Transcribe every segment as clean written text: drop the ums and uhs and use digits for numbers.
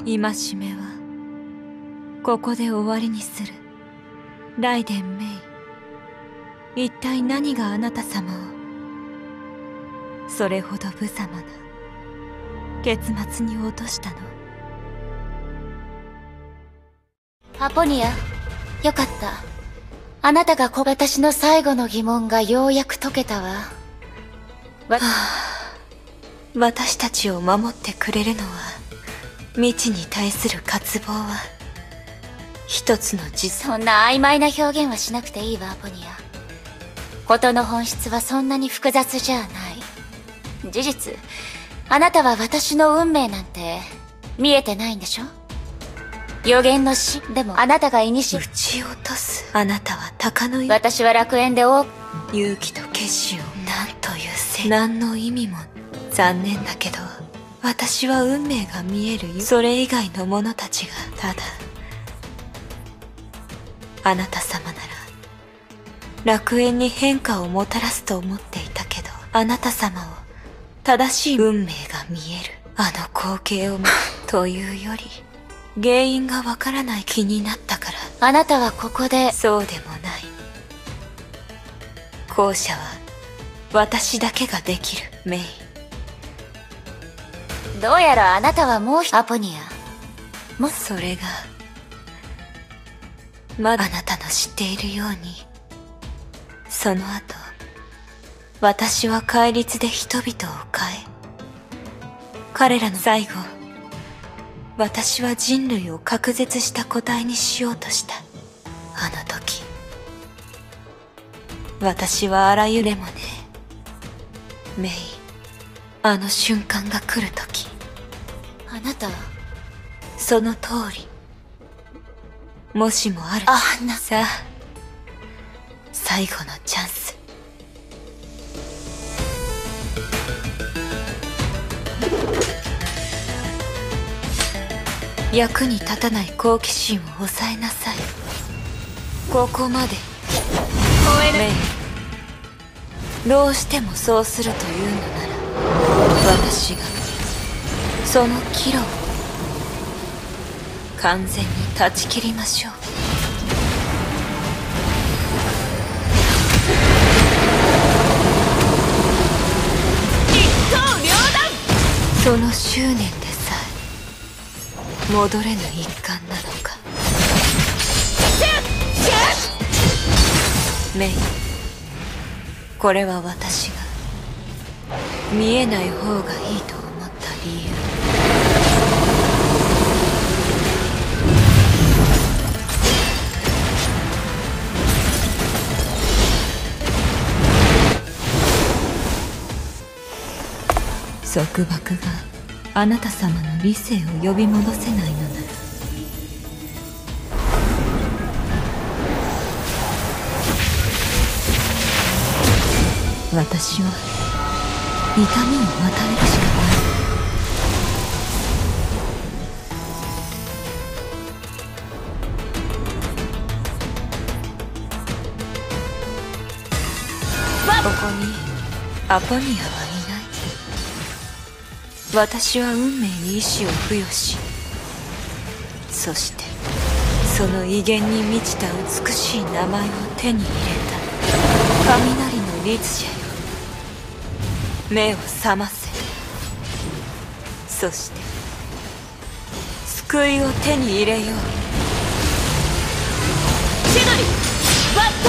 戒めはここで終わりにする。ライデン・メイ、一体何があなた様をそれほど無様な結末に落としたの？ アポニア、よかった。あなたが私の最後の疑問がようやく解けたわ。 私たちを守ってくれるのは、未知に対する渇望は一つのそんな曖昧な表現はしなくていいわ、アポニア。事の本質はそんなに複雑じゃない。事実、あなたは私の運命なんて見えてないんでしょ？予言の死でもあなたが撃ち落とす。あなたは鷹の私は楽園で勇気と決心を何という何の意味も。残念だけど私は運命が見える。それ以外の者たちがただあなた様なら楽園に変化をもたらすと思っていたけど、あなた様を正しい運命が見える。あの光景をというより原因がわからない気になったから。 あなたはここで。 そうでもない。後者は私だけができる、メイ。 どうやらあなたはもうアポニア。 それがまだあなたの知っているように、その後私は戒律で人々を変え、彼らの最後、私は人類を隔絶した個体にしようとした。あの時私はあらゆるでもね、メイ、あの瞬間が来る時、 あなたはその通り。もしもあるさあ、最後のチャンス。役に立たない好奇心を抑えなさい。ここまで。メイ、どうしてもそうするというのなら、私がその岐路を完全に断ち切りましょう。一刀両断。その執念でさえ戻れぬ一環なのか。メイ、これは私が見えない方がいいと思った理由。束縛があなた様の理性を呼び戻せないのなら、私は痛みを与えるしかない。ここにアポニアはいない。私は運命に意志を付与し、そしてその威厳に満ちた美しい名前を手に入れた。雷の律者よ、目を覚ませ。そして救いを手に入れよう。千鳥バット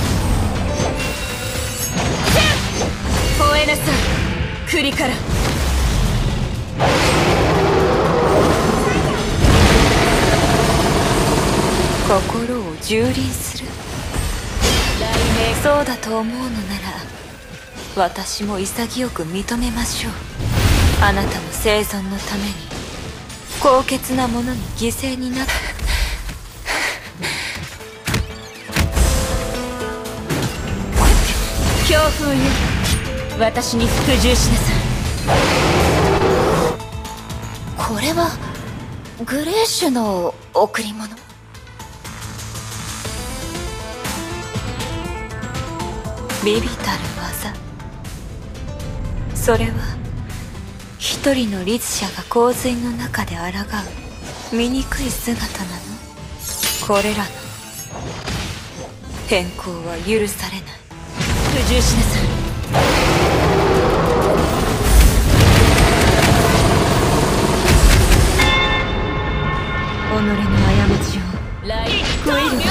ン。吠えなさい、栗から。心を蹂躙する。そうだと思うのなら、私も潔く認めましょう。あなたの生存のために高潔なものに犠牲になった。強風よ、私に服従しなさい。 これはグレーシュの贈り物？ 微々たる技。それは一人の律者が洪水の中で抗う醜い姿なの？これらの変更は許されない。 服従しなさい。 己の過ちをクイル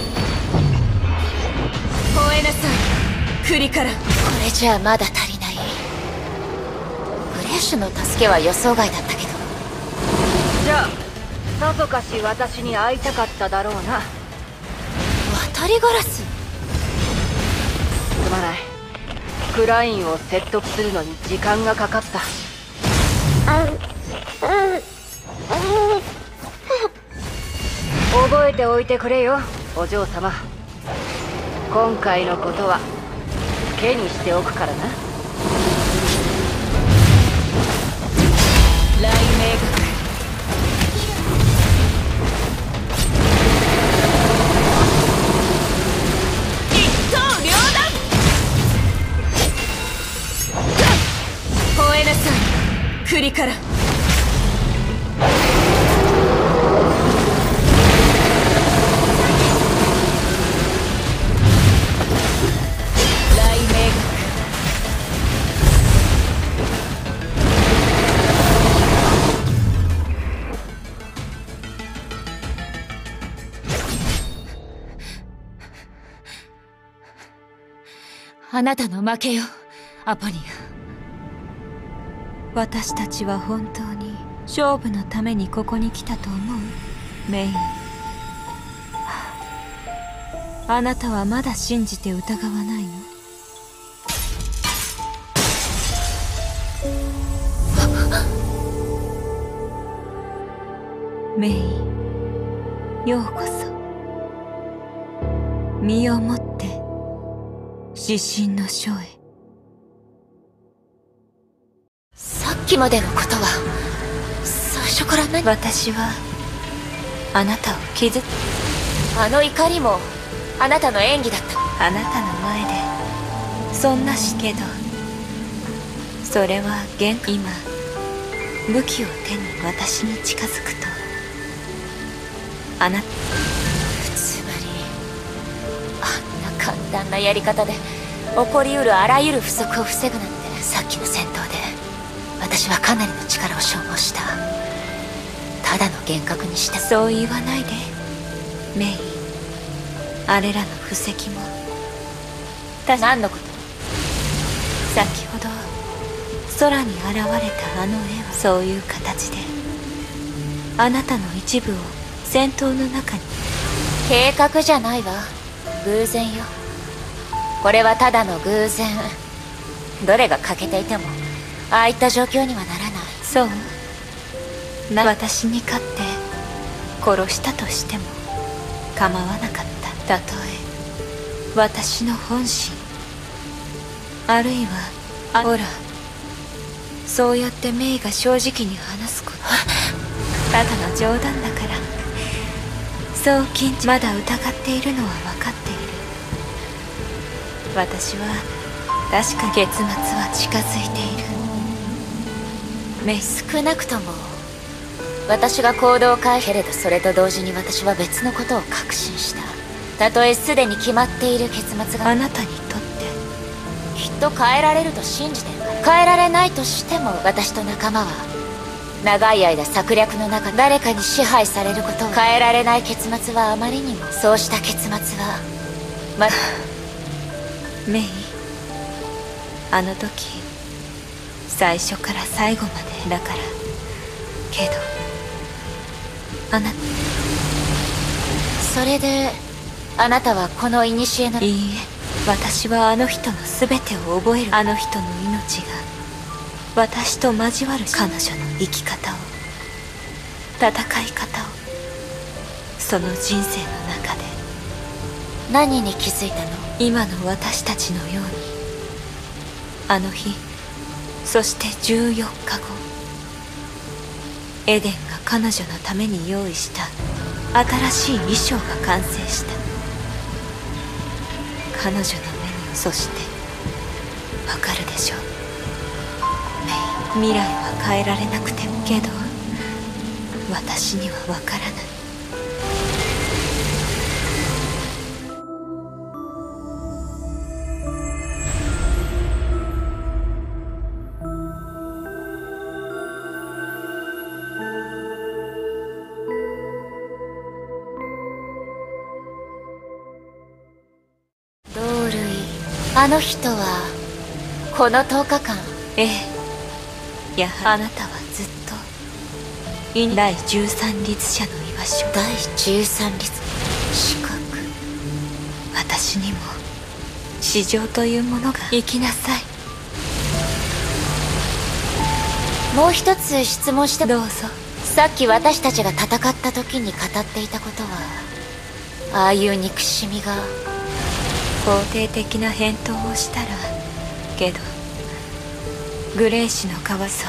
吠えなさい、クリカラ。これじゃあまだ足りない。フレッシュの助けは予想外だったけど。 じゃあさぞかし私に会いたかっただろうな。 渡りガラス。 すまない。クラインを説得するのに時間がかかった。覚えておいてくれよ、お嬢様。今回のことは賭けにしておくからな。 雷鳴学。一刀両断。吠えなさい、クリカラ。あなたの負けよ、アポニア。 私たちは本当に勝負のためにここに来たと思う？メイン。あなたはまだ信じて疑わないの？メイン、ようこそ。身をもって指針の書へ。 さっきまでのことは最初から何？ 私はあなたを傷つあの怒りもあなたの演技だった。 あなたの前でそんなけど、それは今武器を手に私に近づくと、あなたつまりあんな簡単なやり方で起こりうるあらゆる不足を防ぐなんて。さっきの戦闘で私はかなりの力を消耗した。ただの幻覚にして。 そう言わないでメイ。あれらの布石も何のこと？ 先ほど空に現れたあの絵はそういう形で、あなたの一部を戦闘の中に。 計画じゃないわ、偶然よ。これはただの偶然。どれが欠けていてもああいった状況にはならない。 そう私に勝って殺したとしても構わなかった。たとえ私の本心、あるいはほら、そうやってメイが正直に話すことただの冗談だから。そうまだ疑っているのは分かっている。私は確か結末は近づいている。メイ、 少なくとも私が行動を変えけれど、それと同時に私は別のことを確信した。たとえすでに決まっている結末があなたにとってきっと変えられると信じてるから。変えられないとしても私と仲間は長い間策略の中誰かに支配されることを変えられない。結末はあまりにも。そうした結末はメイ、あの時最初から最後までだから。けどあなた、 それであなたはこの古の。 いいえ、私はあの人の全てを覚える。あの人の命が私と交わる。彼女の生き方を、戦い方を、その人生の中で。 何に気づいたの？ 今の私たちのように。あの日、そして14日後、エデンが彼女のために用意した新しい衣装が完成した。彼女の目に、そしてわかるでしょう、メイ。未来は変えられなくても、けど私にはわからない。 同類、あの人はこの10日間。 ええ、やはりあなたはずっと第13律者の居場所。 第13律資格。 私にも市場というものが。行きなさい。 もう一つ質問して。 どうぞ。 さっき私たちが戦った時に語っていたことは、ああいう憎しみが。 肯定的な返答をしたら、けどグレイ氏のかわいそう。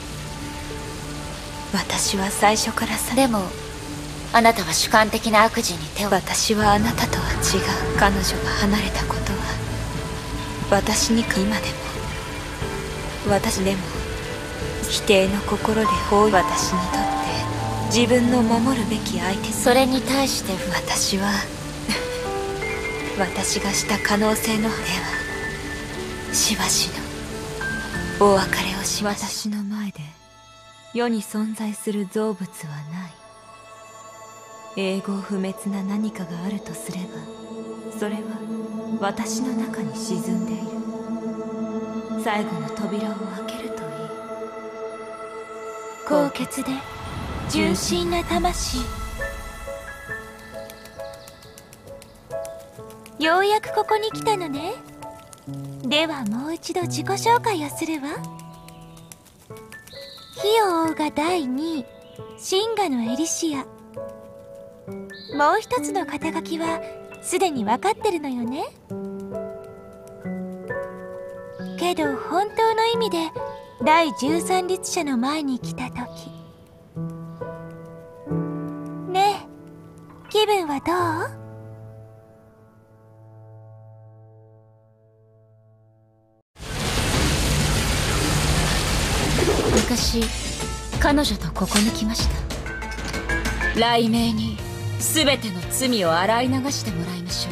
私は最初からさ。 でもあなたは主観的な悪事に手を。 私はあなたとは違う。彼女が離れたことは私に今でも私でも否定の心で私にとって自分の守るべき相手。 それに対して私は私がした可能性のではしばしのお別れをしました。私の前で世に存在する造物はない。永劫不滅な何かがあるとすれば、それは私の中に沈んでいる。最後の扉を開けるといい。 高潔で純真な魂。ようやくここに来たのね。ではもう一度自己紹介をするわ。火を追うが第2位、シンガのエリシア。もう一つの肩書きはすでに分かってるのよね。けど本当の意味で第13律者の前に来た時ねえ、気分はどう？ 昔彼女とここに来ました。雷鳴に全ての罪を洗い流してもらいましょう。